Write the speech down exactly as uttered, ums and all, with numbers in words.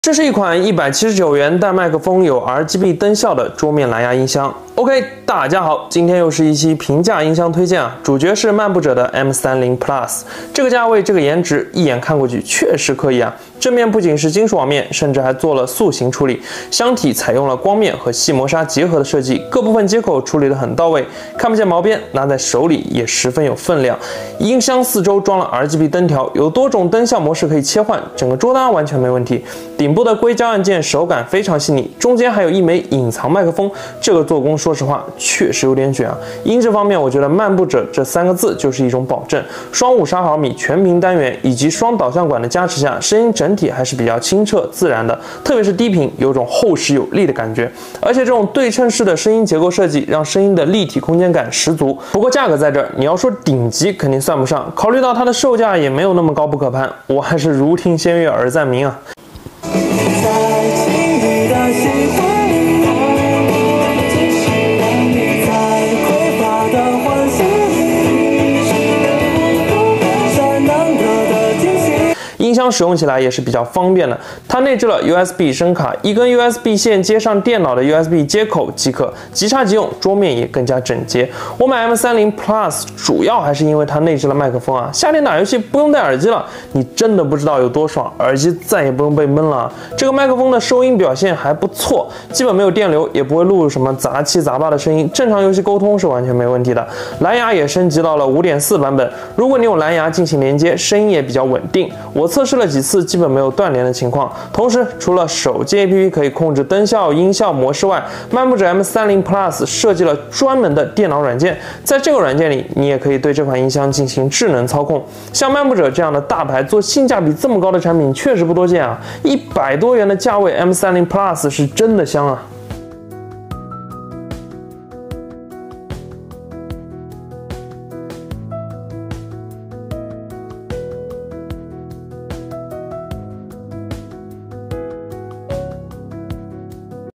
这是一款一百七十九元带麦克风、有 R G B 灯效的桌面蓝牙音箱。OK， 大家好，今天又是一期平价音箱推荐啊，主角是漫步者的 M 三十 Plus。这个价位、这个颜值，一眼看过去确实可以啊。正面不仅是金属网面，甚至还做了塑形处理，箱体采用了光面和细磨砂结合的设计，各部分接口处理得很到位，看不见毛边，拿在手里也十分有分量。音箱四周装了 R G B 灯条，有多种灯效模式可以切换，整个桌搭完全没问题。顶部的硅胶按键手感非常细腻，中间还有一枚隐藏麦克风，这个做工说实话确实有点卷啊。音质方面，我觉得漫步者这三个字就是一种保证，双五十二毫米全频单元以及双导向管的加持下，声音整体还是比较清澈自然的，特别是低频有种厚实有力的感觉，而且这种对称式的声音结构设计让声音的立体空间感十足。不过价格在这儿，你要说顶级肯定算不上，考虑到它的售价也没有那么高不可攀，我还是如听仙乐耳暂明啊。音箱使用起来也是比较方便的，它内置了 U S B 声卡，一根 U S B 线接上电脑的 U S B 接口即可，即插即用，桌面也更加整洁。我买 M 三十 Plus 主要还是因为它内置了麦克风啊，夏天打游戏不用戴耳机了，你真的不知道有多爽，耳机再也不用被闷了。这个麦克风的收音表现还不错，基本没有电流，也不会录入什么杂七杂八的声音，正常游戏沟通是完全没问题的。蓝牙也升级到了 五点四 版本，如果你用蓝牙进行连接，声音也比较稳定。我测试了几次，基本没有断连的情况。同时，除了手机 A P P 可以控制灯效、音效模式外，漫步者 M 三十 Plus 设计了专门的电脑软件，在这个软件里，你也可以对这款音箱进行智能操控。像漫步者这样的大牌做性价比这么高的产品，确实不多见啊！一百多元的价位 ，M 三十 Plus 是真的香啊！